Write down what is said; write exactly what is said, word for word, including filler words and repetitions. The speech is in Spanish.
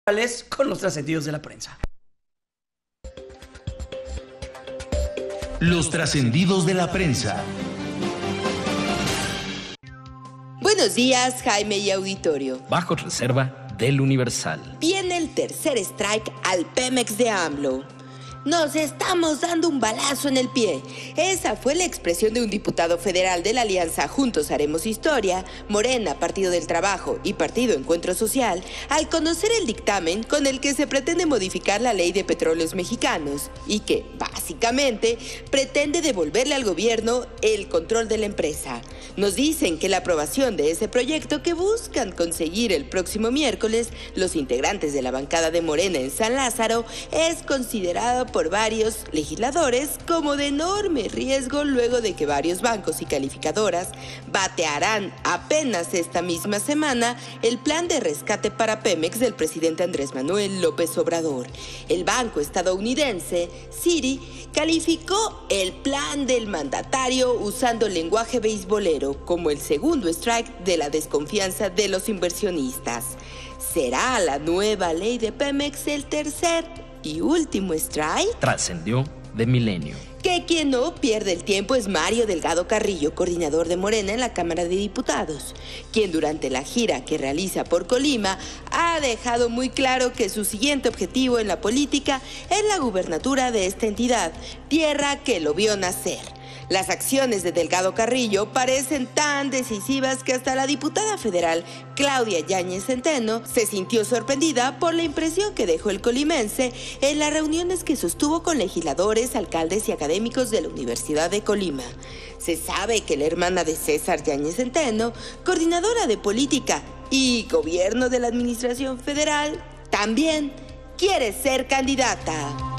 con los trascendidos de la prensa. Los trascendidos de la prensa. Buenos días, Jaime y auditorio. Bajo reserva del Universal. Viene el tercer strike al Pemex de AMLO. Nos estamos dando un balazo en el pie. Esa fue la expresión de un diputado federal de la alianza Juntos Haremos Historia, Morena, Partido del Trabajo y Partido Encuentro Social, al conocer el dictamen con el que se pretende modificar la Ley de Petróleos Mexicanos y que, básicamente, pretende devolverle al gobierno el control de la empresa. Nos dicen que la aprobación de ese proyecto que buscan conseguir el próximo miércoles los integrantes de la bancada de Morena en San Lázaro es considerada por varios legisladores como de enorme riesgo luego de que varios bancos y calificadoras batearán apenas esta misma semana el plan de rescate para Pemex del presidente Andrés Manuel López Obrador. El banco estadounidense Citi calificó el plan del mandatario usando lenguaje beisbolero como el segundo strike de la desconfianza de los inversionistas. ¿Será la nueva ley de Pemex el tercer y último strike? Trascendió de Milenio. Que quien no pierde el tiempo es Mario Delgado Carrillo, coordinador de Morena en la Cámara de Diputados, quien durante la gira que realiza por Colima ha dejado muy claro que su siguiente objetivo en la política es la gubernatura de esta entidad, tierra que lo vio nacer. Las acciones de Delgado Carrillo parecen tan decisivas que hasta la diputada federal Claudia Yáñez Centeno se sintió sorprendida por la impresión que dejó el colimense en las reuniones que sostuvo con legisladores, alcaldes y académicos de la Universidad de Colima. Se sabe que la hermana de César Yáñez Centeno, coordinadora de política y gobierno de la administración federal, también quiere ser candidata.